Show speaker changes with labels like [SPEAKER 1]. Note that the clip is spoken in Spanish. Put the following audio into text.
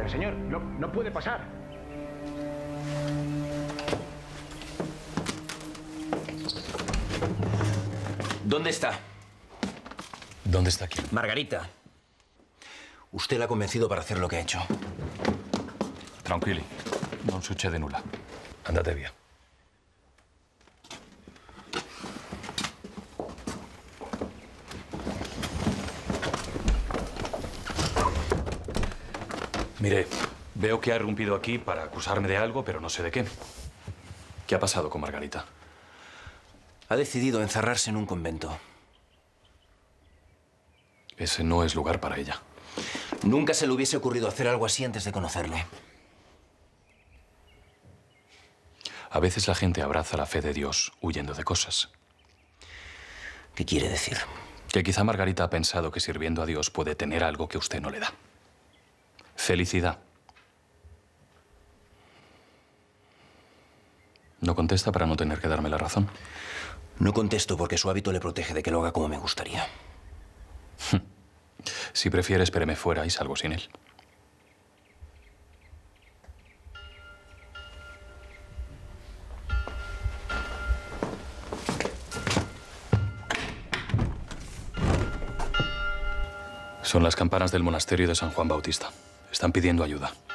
[SPEAKER 1] Señor, no puede pasar.
[SPEAKER 2] ¿Dónde está?
[SPEAKER 3] ¿Dónde está quién?
[SPEAKER 2] Margarita. Usted la ha convencido para hacer lo que ha hecho.
[SPEAKER 3] Tranquilli, non succede nulla. Andate via. Mire, veo que ha irrumpido aquí para acusarme de algo, pero no sé de qué. ¿Qué ha pasado con Margarita?
[SPEAKER 2] Ha decidido encerrarse en un convento.
[SPEAKER 3] Ese no es lugar para ella.
[SPEAKER 2] Nunca se le hubiese ocurrido hacer algo así antes de conocerle.
[SPEAKER 3] A veces la gente abraza la fe de Dios huyendo de cosas.
[SPEAKER 2] ¿Qué quiere decir?
[SPEAKER 3] Que quizá Margarita ha pensado que sirviendo a Dios puede tener algo que usted no le da. Felicidad. ¿No contesta para no tener que darme la razón?
[SPEAKER 2] No contesto porque su hábito le protege de que lo haga como me gustaría.
[SPEAKER 3] Si prefiere, espéreme fuera y salgo sin él. Son las campanas del monasterio de San Juan Bautista. Están pidiendo ayuda.